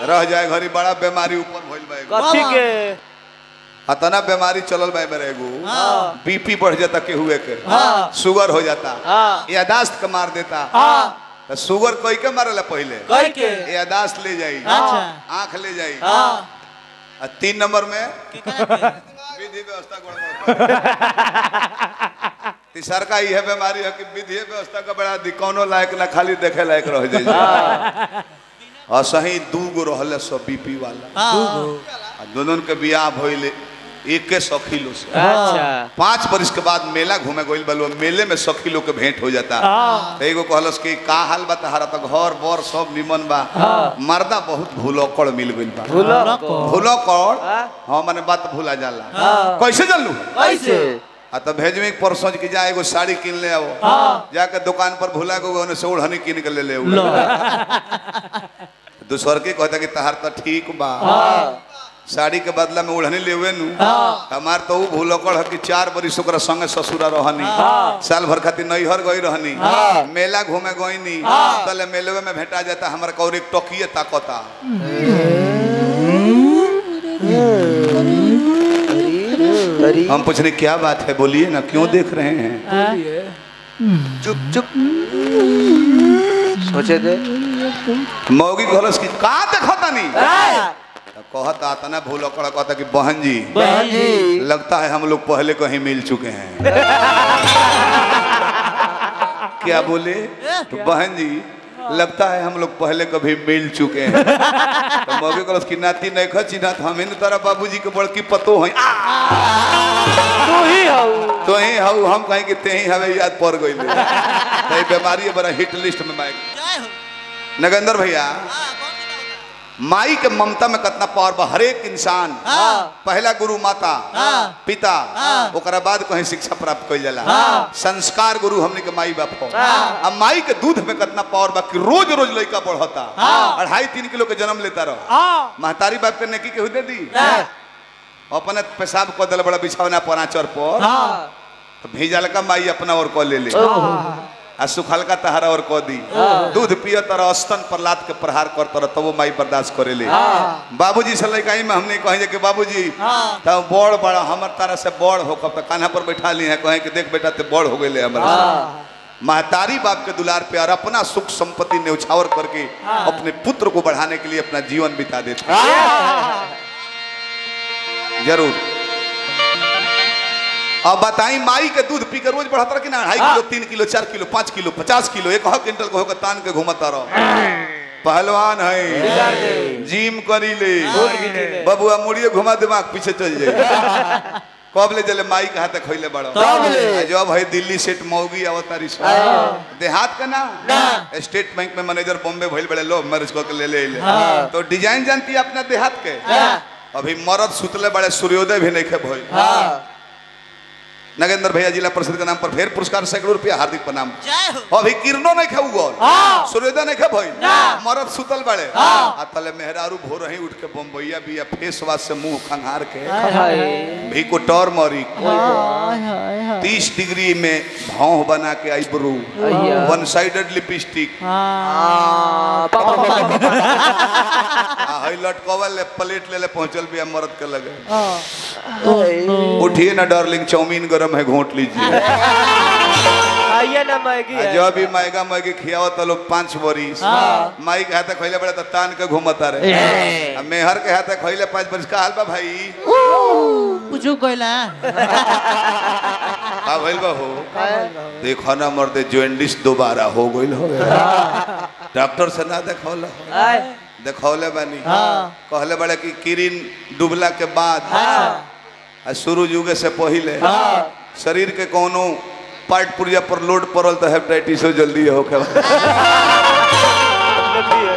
रह जाए घरी बड़ा बीमारी ऊपर भइल बा कथी के अतना बीमारी चलल बा मेरे एगो बीपी बढ़ जाता केहुए के शुगर हो जाता यादाश्त के मार देता तो शुगर कोई के मारेला पहले यादाश्त ले जाई आंख ले जाई 3 नंबर में विधि व्यवस्था तीसर का यह बीमारी है कि विधि व्यवस्था का बड़ा कोनो लायक ना खाली देखे लायक रह जाए और सही 2 गो रहले सब बीपी वाला दोनों के बियाह भइले 100 किलो से। अच्छा 5 बरिस के बाद मेला घूमे गइल बलो मेले में 100 किलो के भेंट हो जाता एगो कहलस कि का हाल बा तहारा तो घर बर सब निमन बा मर्दा बहुत भूलकड़ मिल गइल बा भूलकड़ हां माने बात भूला जाला कैसे जानलू कैसे आ तो भेजमी परसों कि जा एगो साड़ी किन ले आओ जाके दुकान पर भूला गो ओने से ओढ़नी किन के ले दूसर के कहता कि तहार तो ठीक बा साड़ी के बदला में ओढ़नी लेवे नु हमार तो ऊ भूलकड़ है कि 4 बरिस ओकरा संगे ससुरा रहनी साल भर खातिर नैहर गई रहनी मेला घूमे गईनी तले मेलवे में भेटा जाता हमार कौर एक टोकिए ताकता हम पूछने क्या बात है बोलिए ना क्यों देख रहे हैं चुप चुप सोचे दे मौगी कहलस कि का देखता नहीं कहता तना भूलकड़ कहता कि बहन जी लगता है हम लोग पहले कहीं मिल चुके हैं क्या बोले तो बहन जी लगता है हम लोग पहले कभी मिल चुके हैं तो मौके को उसकी नाती नहीं खची ना हम इन तरह बाबूजी के बड़की पतो हैं तो ही हाउ हम कहीं कि ते ही हमें याद पड़ गई तो बीमारी बड़ा हिट लिस्ट में माइक नगेंद्र भैया माई के ममता में कितना पावर बा हर एक इंसान पहला गुरु माता पिता ओकरा बाद कहीं शिक्षा प्राप्त कर जाला संस्कार गुरु हमने के माई बाप हो अब माई के दूध में कितना पावर बा कि रोज रोज लड़का बढ़ता 2.5-3 किलो के जन्म लेता रहो महतारी बाप के नेकी के दे दी अपने पेशाब को दल बड़ा बिछावना पराचर पर भेजल का माई अपना और को ले ले आ सुखल का तहारा और को दी दूध पियो तरह स्तन पर लात के प्रहार कर तरह तब माई बर्दाश्त करे ले बाबूजी से लड़का में हमने कहे कि बाबूजी तब बड़ बड़ा हमर तरह से बड़ हो कब तक कान्हा पर बैठा ली है कहे कि देख बेटा ते बड़ हो गए हमारे महतारी बाप के दुलार पे और अपना सुख संपत्ति न्यौछावर करके अपने पुत्र को बढ़ाने के लिए अपना जीवन बिता देते जरूर। अब बताई माई के दूध पी कर रोज बढ़ता कि ना 2.5 kilo 3 kilo 4 kilo 5 kilo 50 kilo 1 quintal को होकर तान के घूमता रहो पहलवान है जिम करी ले बबुआ मुड़िए घुमा दिमाग पीछे चल जाए कब ले जले माई के हाथे खइले बड़ो जब है दिल्ली सेट मौगी अवतारी देहात का ना स्टेट बैंक में मैनेजर बॉम्बे भइल बड़े लो मैरिज को ले ले तो डिजाइन जानती है अपना देहात के अभी मरद सुतले बड़े सूर्योदय भी नहीं खे भइल नगेंद्र भैया जिला परिषद के नाम पर फिर पुरस्कार सैकड़ों रुपया हार्दिक प्रणाम अभी किरणों नहीं खाऊ गोल सूर्योदय नहीं खा भइल मरद सुतल बड़े तले मेहरारू भोर ही उठ के बम्बैया बिया फेस वाश से मुंह खंगार के भी को टॉर मरी 30 डिग्री में भौं बना के आईब्रो 1 साइडेड लिपस्टिक लटकवल प्लेट ले पहुंचल बिया मरद के लगे उठिए ना डार्लिंग चाउमीन गरम है घोट लीजिए आइए ना मैगी जब भी मैगा मैगी खियाओ तो लोग 5 बरिस माई के हाथे खइले बड़े तो तान के घूमता रहे मेहर के हाथे खइले 5 बरिस का हाल बा भाई पूछू कोइला हां भइल बा हो देखो ना मर्दे जॉन्डिस दोबारा हो गइल हो डॉक्टर से ना देखौला देखौले बानी कहले बड़े कि किरिन डूबला के बाद सूरज उगे से पहले शरीर के कोनो पार्ट पुर्जा पर लोड पड़ल तो हेपेटाइटिस जल्दी होके